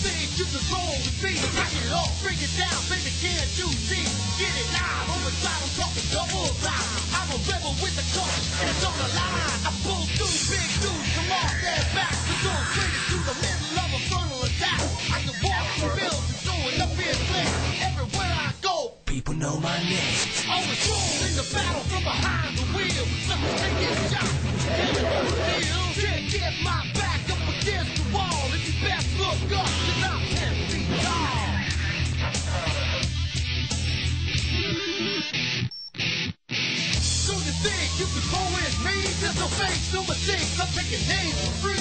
think you control the beat? Break it up, break it down, baby, can't you see? Get it live, overdrive, I'm talking double time. I'm a rebel with a cause, and it's on the line. I pull through big dudes from all their backs. We're going straight into the middle of a frontal attack. I can walk through buildings, throwing up in flames. Everywhere I go, people know my name. always strong in the battle from behind the wheel. Someone's taking shots, killing the deal. Can't get my back up against the wall. If you best look up, 'cause I'm 10 feet tall. So you think you can go with me? There's no fakes, no mistakes. I'm taking names for free.